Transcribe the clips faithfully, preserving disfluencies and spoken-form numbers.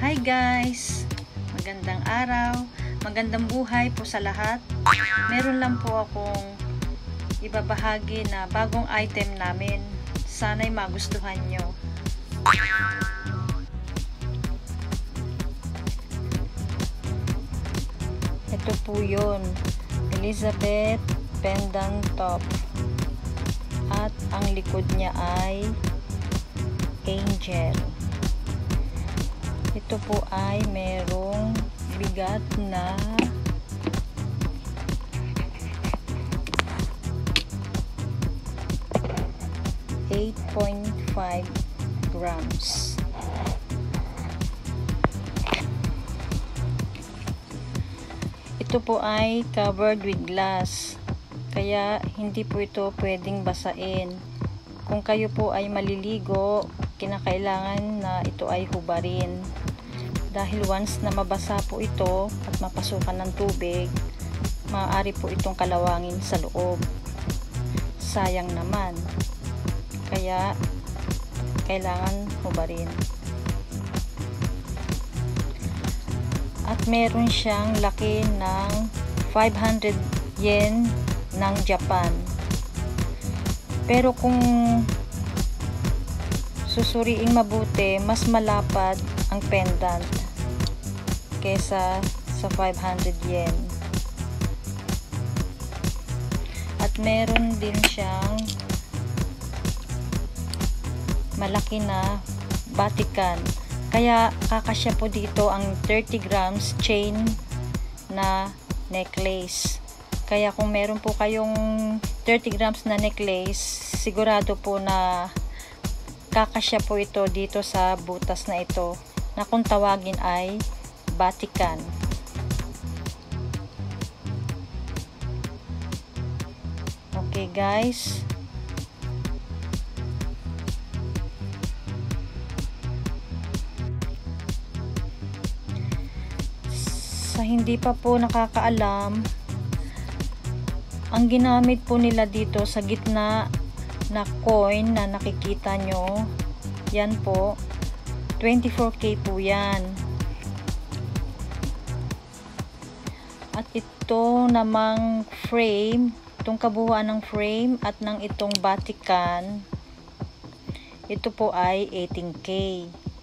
Hi guys! Magandang araw, magandang buhay po sa lahat. Meron lang po akong ibabahagi na bagong item namin. Sana'y magustuhan nyo. Ito po yun, Elizabeth pendant top. At ang likod niya ay angel. Ito po ay merong bigat na eight point five grams. Ito po ay covered with glass, kaya hindi po ito pwedeng basain. Kung kayo po ay maliligo, kinakailangan na ito ay hubarin. Dahil once na mabasa po ito at mapasukan ng tubig, maaari po itong kalawangin sa loob. Sayang naman. Kaya, kailangan hubarin. At meron siyang laki ng five hundred yen ng Japan. Pero kung susuriing mabuti, mas malapad ang pendant kesa sa five hundred yen. At meron din siyang malaki na batikan. Kaya kakasya po dito ang thirty grams chain na necklace. Kaya kung meron po kayong thirty grams na necklace, sigurado po na kakasya po ito dito sa butas na ito, na kung tawagin ay batikan. Okay guys, sa hindi pa po nakakaalam, ang ginamit po nila dito sa gitna na coin na nakikita nyo, yan po, twenty-four K po yan. At ito namang frame, itong kabuuan ng frame at ng itong batikan, ito po ay eighteen K.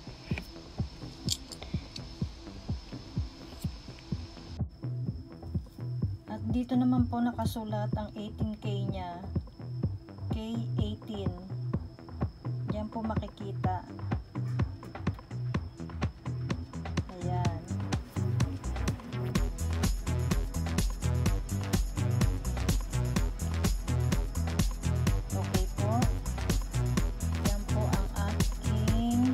At dito naman po nakasulat ang eighteen K nya, K eighteen. Diyan po makikita. Ayan. Okay po. Yan po ang aking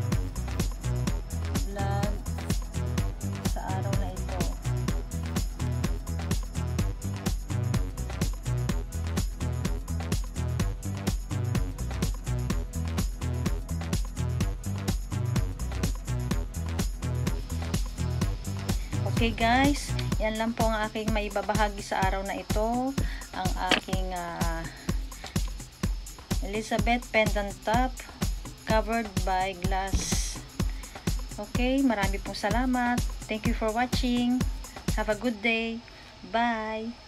vlog sa araw na ito. Okay guys, yan lang po ang aking maibabahagi sa araw na ito. Ang aking uh, Elizabeth pendant top covered by glass. Okay, marami pong salamat. Thank you for watching. Have a good day. Bye.